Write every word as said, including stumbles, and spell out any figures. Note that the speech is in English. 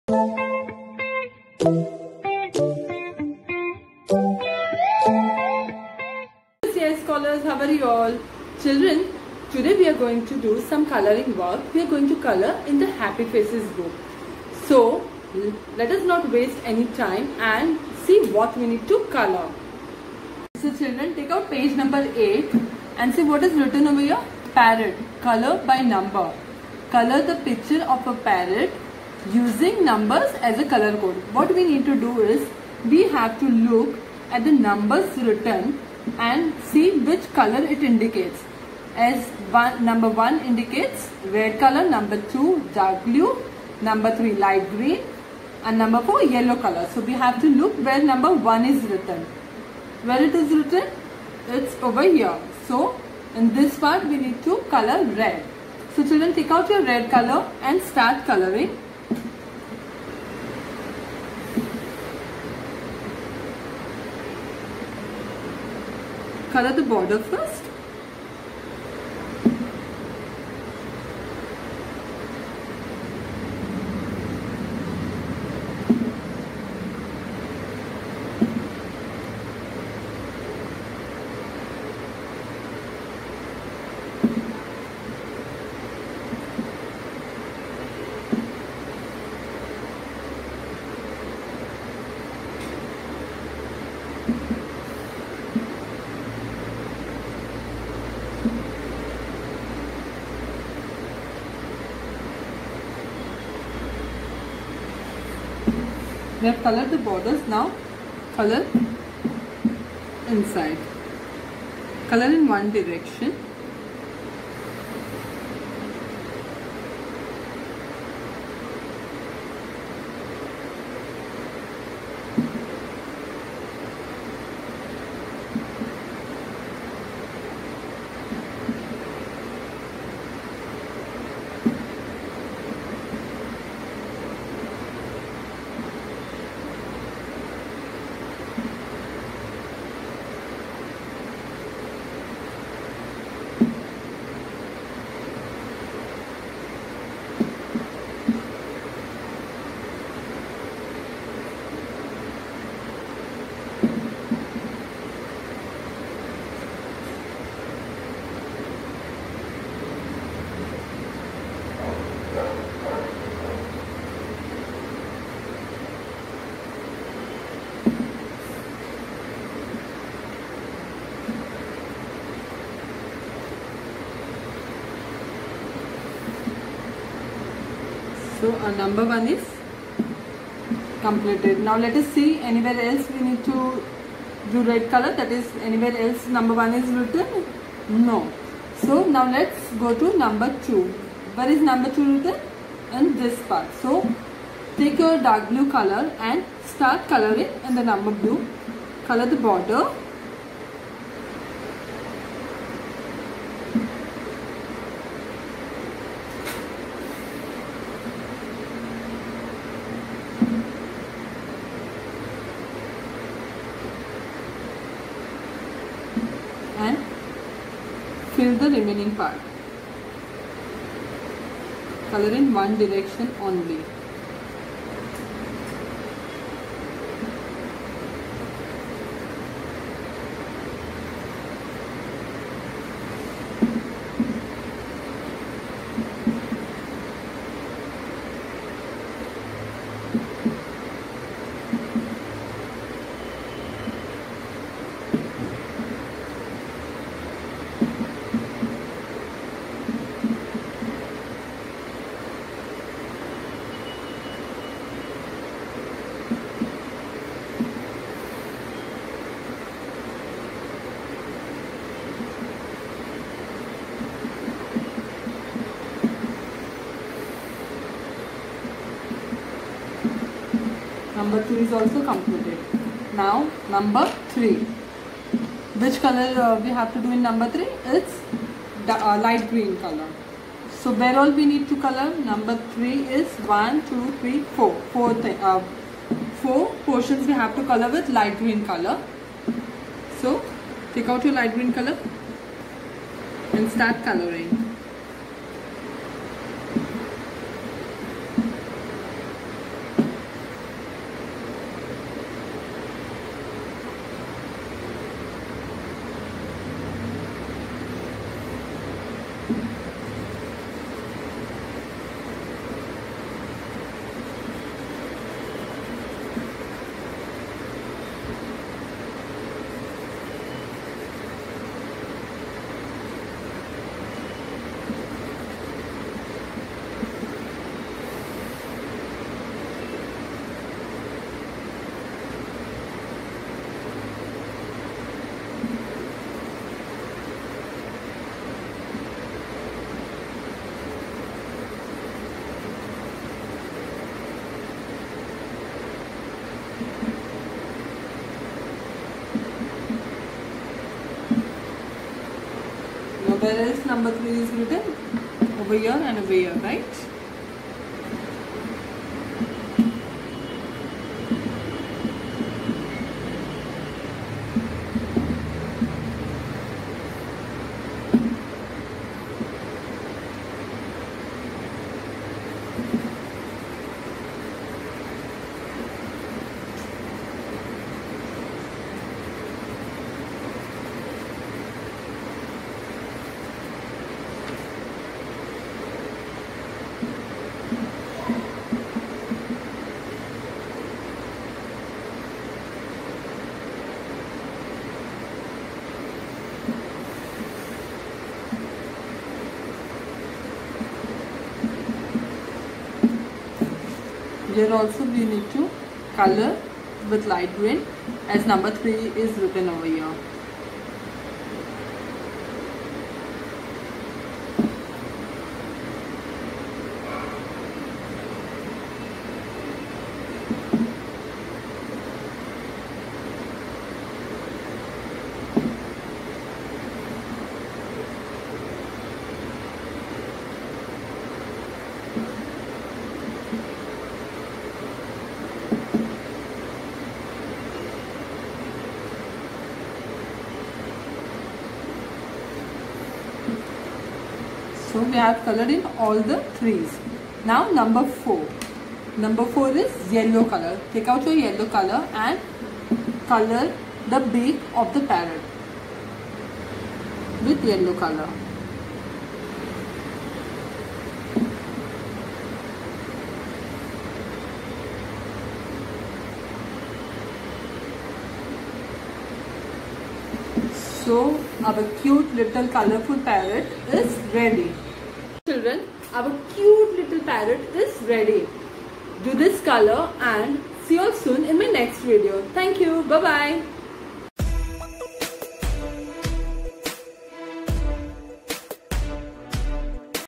Yes, scholars, how are you all? Children, today we are going to do some coloring work. We are going to color in the Happy Faces book. So, let us not waste any time and see what we need to color. So children, take out page number eight and see what is written over here. Parrot, color by number. Color the picture of a parrot using numbers as a color code. What we need to do is, we have to look at the numbers written and see which color it indicates. As one, number one indicates red color, number two dark blue, number three light green, and number four yellow color. So we have to look where number one is written. Where it is written? It's over here. So in this part we need to color red. So children, take out your red color and start coloring. Color the border first. We have colored the borders, now color inside. Color in one direction. So our number one is completed. Now let us see anywhere else we need to do red color, that is anywhere else number one is written? No. So now let's go to number two. Where is number two written? In this part. So take your dark blue color and start coloring in the number blue. Color the border. And fill the remaining part. Color in one direction only. Number two is also completed. Now number three. Which color uh, we have to do in number three? It's the uh, light green color. So where all we need to color? Number three is one, two, three, four. Four, uh, four portions we have to color with light green color. So take out your light green color and start coloring. Now where is number three is written? Over here and over here, right? Here also we need to color with light green as number three is written over here. So we have colored in all the threes. Now number four. Number four is yellow color. Take out your yellow color and color the beak of the parrot with yellow color. So our cute little colorful parrot is ready. Children, our cute little parrot is ready. Do this color and see you all soon in my next video. Thank you. Bye bye.